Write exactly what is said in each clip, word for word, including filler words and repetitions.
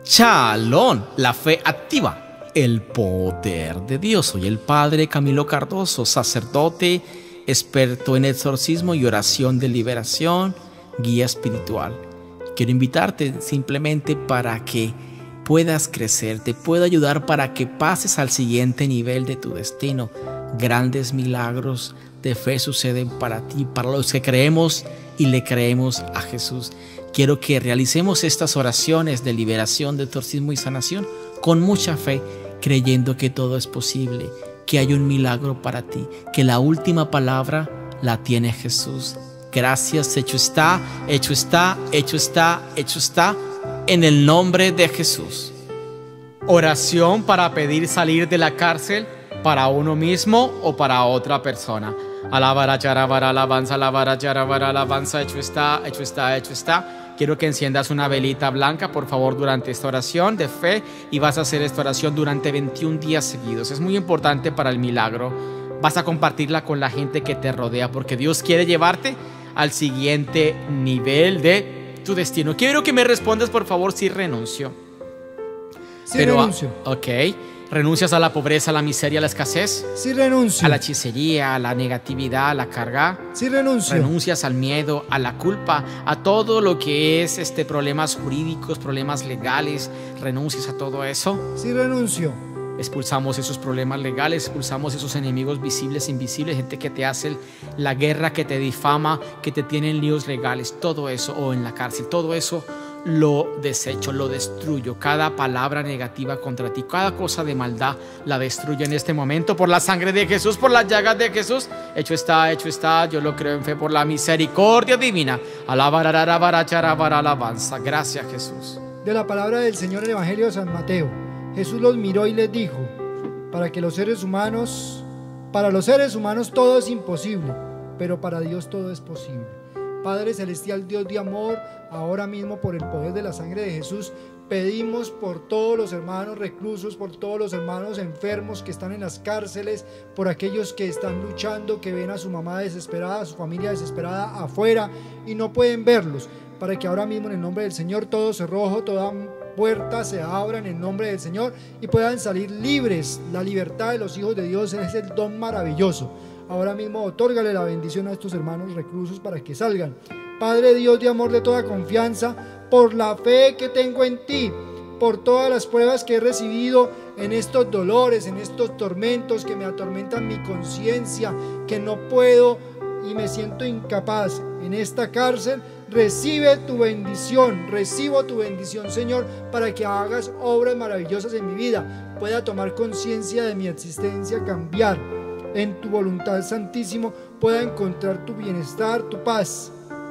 Shalom, la fe activa, el poder de Dios. Soy el Padre Camilo Cardoso, sacerdote, experto en exorcismo y oración de liberación, guía espiritual. Quiero invitarte simplemente para que puedas crecer, te puedo ayudar para que pases al siguiente nivel de tu destino. Grandes milagros de fe suceden para ti, para los que creemos y le creemos a Jesús. Quiero que realicemos estas oraciones de liberación, de exorcismo y sanación con mucha fe, creyendo que todo es posible, que hay un milagro para ti, que la última palabra la tiene Jesús. Gracias, hecho está, hecho está, hecho está, hecho está, en el nombre de Jesús. Oración para pedir salir de la cárcel para uno mismo o para otra persona. Alabara, charabara, alabanza, alabara, charabara, alabanza, hecho está, hecho está, hecho está. Quiero que enciendas una velita blanca, por favor, durante esta oración de fe, y vas a hacer esta oración durante veintiún días seguidos. Es muy importante para el milagro. Vas a compartirla con la gente que te rodea, porque Dios quiere llevarte al siguiente nivel de tu destino. Quiero que me respondas, por favor, si renuncio. Sí, Pero, renuncio. Ok. ¿Renuncias a la pobreza, a la miseria, a la escasez? Sí, renuncio. A la hechicería, a la negatividad, a la carga. Sí, renuncio. Renuncias al miedo, a la culpa, a todo lo que es este, problemas jurídicos, problemas legales. Renuncias a todo eso. Sí, renuncio. Expulsamos esos problemas legales, expulsamos esos enemigos visibles e invisibles, gente que te hace la guerra, que te difama, que te tiene en líos legales, todo eso, o en la cárcel, todo eso lo desecho, lo destruyo. Cada palabra negativa contra ti, cada cosa de maldad la destruyo en este momento por la sangre de Jesús, por las llagas de Jesús. Hecho está, hecho está, yo lo creo en fe por la misericordia divina. Alabanza. Gracias, Jesús. De la palabra del Señor en el Evangelio de San Mateo. Jesús los miró y les dijo: para que los seres humanos, para los seres humanos todo es imposible, pero para Dios todo es posible. Padre celestial, Dios de amor, ahora mismo por el poder de la sangre de Jesús, pedimos por todos los hermanos reclusos, por todos los hermanos enfermos que están en las cárceles, por aquellos que están luchando, que ven a su mamá desesperada, a su familia desesperada afuera y no pueden verlos, para que ahora mismo en el nombre del Señor todo cerrojo, toda puerta se abra en el nombre del Señor y puedan salir libres. La libertad de los hijos de Dios es el don maravilloso. Ahora mismo otórgale la bendición a estos hermanos reclusos para que salgan. Padre Dios de amor, de toda confianza, por la fe que tengo en ti, por todas las pruebas que he recibido en estos dolores, en estos tormentos que me atormentan mi conciencia, que no puedo y me siento incapaz en esta cárcel, recibe tu bendición, recibo tu bendición, Señor, para que hagas obras maravillosas en mi vida, pueda tomar conciencia de mi existencia, cambiar en tu voluntad, Santísimo, pueda encontrar tu bienestar, tu paz.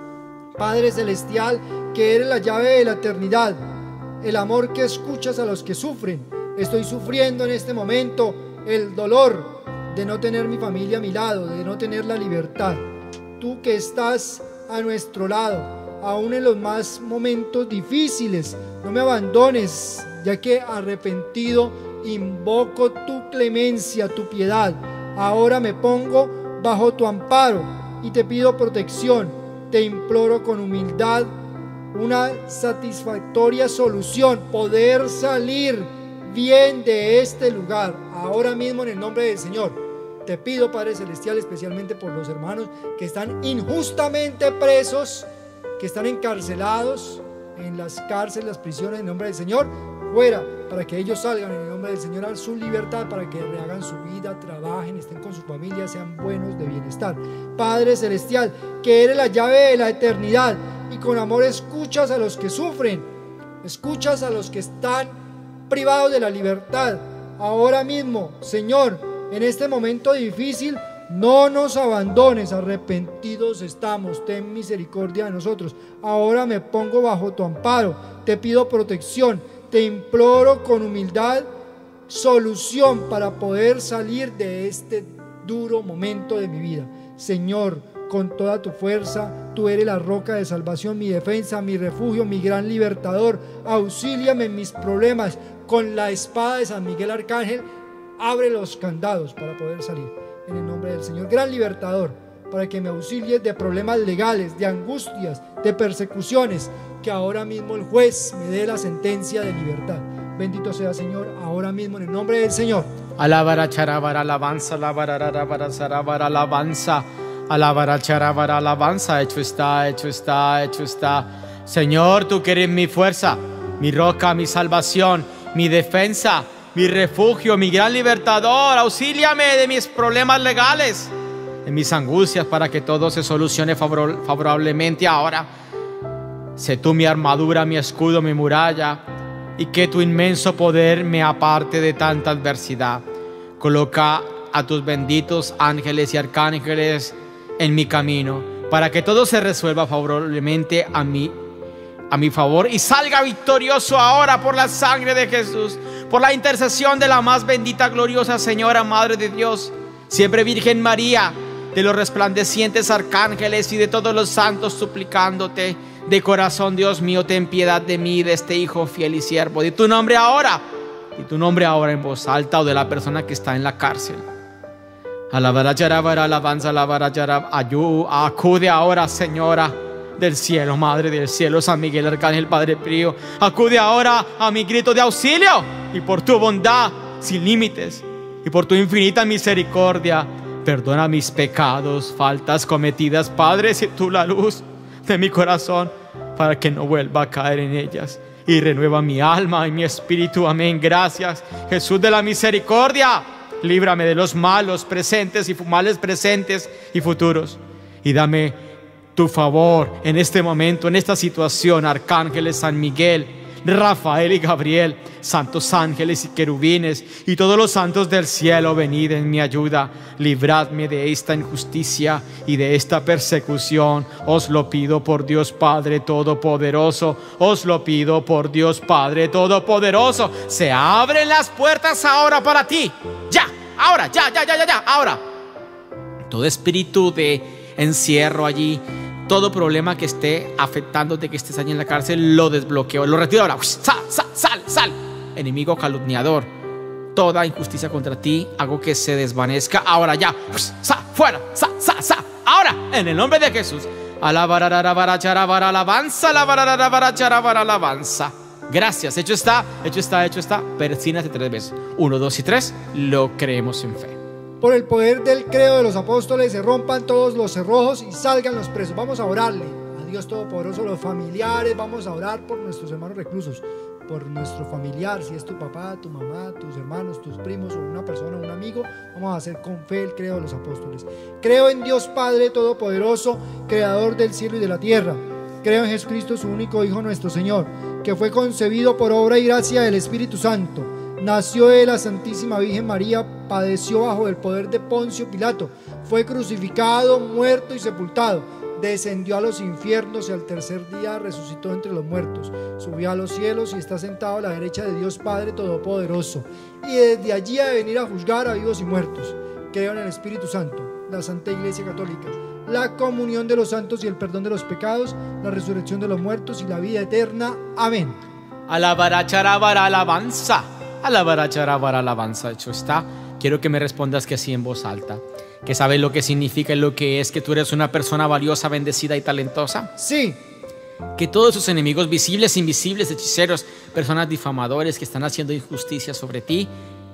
Padre celestial, que eres la llave de la eternidad, el amor que escuchas a los que sufren. Estoy sufriendo en este momento el dolor de no tener mi familia a mi lado, de no tener la libertad. Tú que estás a nuestro lado, aún en los más momentos difíciles, no me abandones, ya que arrepentido invoco tu clemencia, tu piedad. Ahora me pongo bajo tu amparo y te pido protección. Te imploro con humildad una satisfactoria solución, poder salir bien de este lugar. Ahora mismo en el nombre del Señor te pido, Padre celestial, especialmente por los hermanos que están injustamente presos, que están encarcelados en las cárceles, las prisiones, en el nombre del Señor, fuera, para que ellos salgan en el nombre del Señor a su libertad, para que rehagan su vida, trabajen, estén con su familia, sean buenos de bienestar. Padre celestial, que eres la llave de la eternidad y con amor escuchas a los que sufren, escuchas a los que están privados de la libertad. Ahora mismo, Señor, en este momento difícil, no nos abandones, arrepentidos estamos, ten misericordia de nosotros. Ahora me pongo bajo tu amparo, te pido protección, te imploro con humildad solución para poder salir de este duro momento de mi vida. Señor, con toda tu fuerza, tú eres la roca de salvación, mi defensa, mi refugio, mi gran libertador. Auxíliame en mis problemas. Con la espada de San Miguel Arcángel, abre los candados para poder salir. En el nombre del Señor, gran libertador, para que me auxilies de problemas legales, de angustias, de persecuciones, que ahora mismo el juez me dé la sentencia de libertad. Bendito sea, Señor, ahora mismo en el nombre del Señor. Alabara charabara alabanza, alabara rabara zarabara alabanza, alabara charabara alabanza. Hecho está, hecho está, hecho está. Señor, tú que eres mi fuerza, mi roca, mi salvación, mi defensa, mi refugio, mi gran libertador, auxíliame de mis problemas legales, de mis angustias, para que todo se solucione favor favorablemente ahora. Sé tú mi armadura, mi escudo, mi muralla, y que tu inmenso poder me aparte de tanta adversidad. Coloca a tus benditos ángeles y arcángeles en mi camino, para que todo se resuelva favorablemente a mí, a mi favor, y salga victorioso ahora por la sangre de Jesús, por la intercesión de la más bendita, gloriosa Señora, Madre de Dios, siempre Virgen María, de los resplandecientes arcángeles y de todos los santos, suplicándote de corazón, Dios mío, ten piedad de mí, de este hijo fiel y siervo. Di tu nombre ahora, di tu nombre ahora en voz alta, o de la persona que está en la cárcel. Alabara yarabara alabanza, alabara yarab, ayú, acude ahora, Señora del cielo, Madre del cielo, San Miguel Arcángel, Padre Pío, acude ahora a mi grito de auxilio, y por tu bondad sin límites y por tu infinita misericordia, perdona mis pecados, faltas cometidas, Padre. Sé tú la luz de mi corazón, para que no vuelva a caer en ellas, y renueva mi alma y mi espíritu. Amén. Gracias, Jesús de la misericordia. Líbrame de los malos presentes y males presentes y futuros, y dame tu favor en este momento, en esta situación. Arcángeles San Miguel, Rafael y Gabriel, santos ángeles y querubines, y todos los santos del cielo, venid en mi ayuda. Libradme de esta injusticia y de esta persecución. Os lo pido por Dios Padre Todopoderoso, os lo pido por Dios Padre Todopoderoso. Se abren las puertas ahora para ti. Ya, ahora, ya, ya, ya, ya, ya, ahora. Todo espíritu de encierro allí, todo problema que esté afectándote, que estés allí en la cárcel, lo desbloqueo, lo retiro ahora. Sal, sal, sal, sal. Enemigo calumniador, toda injusticia contra ti, hago que se desvanezca ahora ya. Sal, fuera, sal, sal, sal. Ahora, en el nombre de Jesús. Alabanza, alabanza. Gracias, hecho está, hecho está, hecho está. Persínate tres veces. Uno, dos y tres. Lo creemos en fe. Por el poder del credo de los apóstoles se rompan todos los cerrojos y salgan los presos. Vamos a orarle a Dios Todopoderoso, los familiares. Vamos a orar por nuestros hermanos reclusos, por nuestro familiar, si es tu papá, tu mamá, tus hermanos, tus primos, o una persona, un amigo. Vamos a hacer con fe el credo de los apóstoles. Creo en Dios Padre Todopoderoso, creador del cielo y de la tierra. Creo en Jesucristo, su único Hijo, nuestro Señor, que fue concebido por obra y gracia del Espíritu Santo. Nació de la Santísima Virgen María, padeció bajo el poder de Poncio Pilato, fue crucificado, muerto y sepultado, descendió a los infiernos y al tercer día resucitó entre los muertos, subió a los cielos y está sentado a la derecha de Dios Padre Todopoderoso, y desde allí ha de venir a juzgar a vivos y muertos. Creo en el Espíritu Santo, la Santa Iglesia Católica, la comunión de los santos y el perdón de los pecados, la resurrección de los muertos y la vida eterna. Amén. Alabara charabara alabanza. Alabara charabara alabanza. Hecho está. Quiero que me respondas que sí en voz alta, que sabes lo que significa y lo que es, que tú eres una persona valiosa, bendecida y talentosa. Sí. Que todos sus enemigos visibles, invisibles, hechiceros, personas difamadores que están haciendo injusticia sobre ti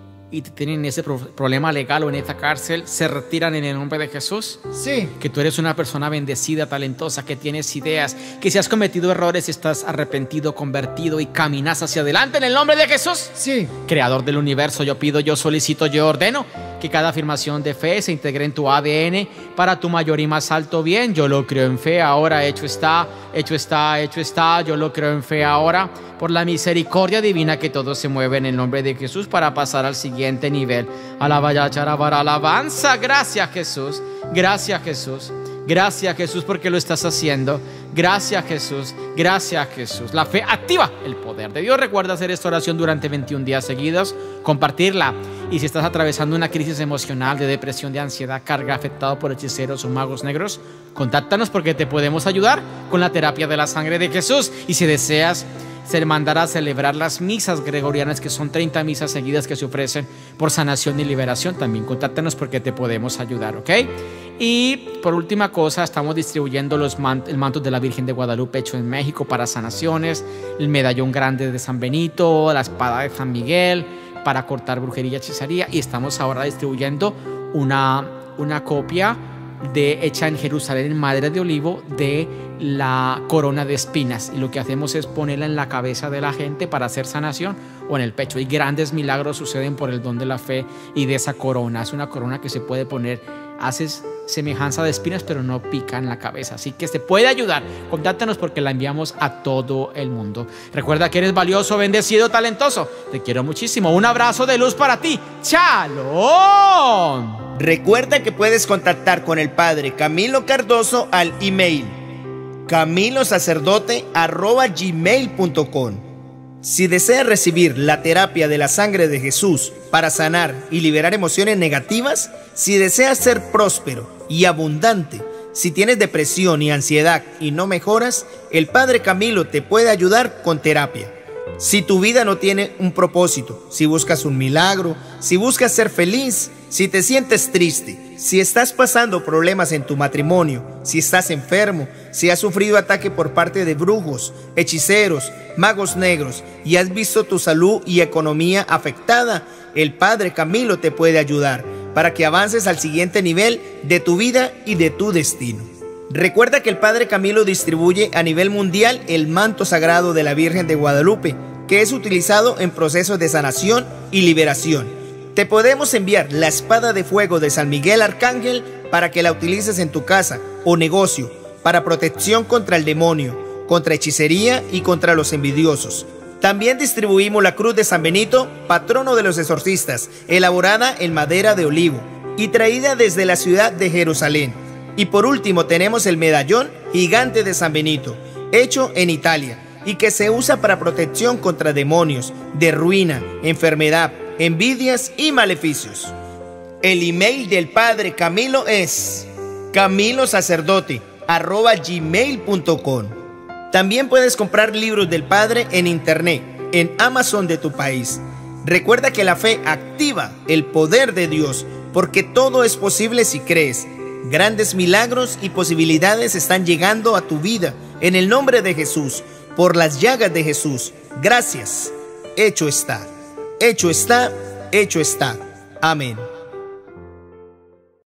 y te tienen ese pro problema legal o en esta cárcel, se retiran en el nombre de Jesús. Sí. Que tú eres una persona bendecida, talentosa, que tienes ideas, que si has cometido errores estás arrepentido, convertido y caminas hacia adelante en el nombre de Jesús. Sí. Creador del universo, yo pido, yo solicito, yo ordeno que cada afirmación de fe se integre en tu A D N para tu mayor y más alto bien. Yo lo creo en fe ahora. Hecho está, hecho está, hecho está. Yo lo creo en fe ahora. Por la misericordia divina, que todo se mueve en el nombre de Jesús para pasar al siguiente nivel. Alabaya charabara alabanza. Gracias, Jesús. Gracias, Jesús. Gracias, Jesús, porque lo estás haciendo. Gracias, Jesús. Gracias, Jesús. La fe activa el poder de Dios. Recuerda hacer esta oración durante veintiún días seguidos, compartirla. Y si estás atravesando una crisis emocional, de depresión, de ansiedad, carga, afectado por hechiceros o magos negros, contáctanos porque te podemos ayudar con la terapia de la sangre de Jesús. Y si deseas, se mandará a celebrar las misas gregorianas, que son treinta misas seguidas que se ofrecen por sanación y liberación. También contáctanos porque te podemos ayudar, ¿ok? Y por última cosa, estamos distribuyendo los mant el manto de la Virgen de Guadalupe hecho en México para sanaciones, el medallón grande de San Benito, la espada de San Miguel para cortar brujería y hechicería. Y estamos ahora distribuyendo una, una copia de, hecha en Jerusalén en madera de olivo, de la corona de espinas, y lo que hacemos es ponerla en la cabeza de la gente para hacer sanación, o en el pecho, y grandes milagros suceden por el don de la fe y de esa corona. Es una corona que se puede poner, haces semejanza de espinas, pero no pica en la cabeza, así que se puede ayudar. Contáctanos porque la enviamos a todo el mundo. Recuerda que eres valioso, bendecido, talentoso. Te quiero muchísimo. Un abrazo de luz para ti. ¡Shalom! Recuerda que puedes contactar con el Padre Camilo Cardoso al email camilosacerdote arroba gmail punto com. Si deseas recibir la terapia de la sangre de Jesús para sanar y liberar emociones negativas, si deseas ser próspero y abundante, si tienes depresión y ansiedad y no mejoras, el Padre Camilo te puede ayudar con terapia. Si tu vida no tiene un propósito, si buscas un milagro, si buscas ser feliz, si te sientes triste, si estás pasando problemas en tu matrimonio, si estás enfermo, si has sufrido ataque por parte de brujos, hechiceros, magos negros y has visto tu salud y economía afectada, el Padre Camilo te puede ayudar para que avances al siguiente nivel de tu vida y de tu destino. Recuerda que el Padre Camilo distribuye a nivel mundial el manto sagrado de la Virgen de Guadalupe, que es utilizado en procesos de sanación y liberación. Te podemos enviar la espada de fuego de San Miguel Arcángel para que la utilices en tu casa o negocio para protección contra el demonio, contra hechicería y contra los envidiosos. También distribuimos la cruz de San Benito, patrono de los exorcistas, elaborada en madera de olivo y traída desde la ciudad de Jerusalén. Y por último tenemos el medallón gigante de San Benito, hecho en Italia y que se usa para protección contra demonios, de ruina, enfermedad, envidias y maleficios. El email del Padre Camilo es camilosacerdote arroba gmail punto com. También puedes comprar libros del Padre en internet, en Amazon de tu país. Recuerda que la fe activa el poder de Dios, porque todo es posible si crees. Grandes milagros y posibilidades están llegando a tu vida en el nombre de Jesús, por las llagas de Jesús. Gracias. Hecho está. Hecho está. Hecho está. Amén.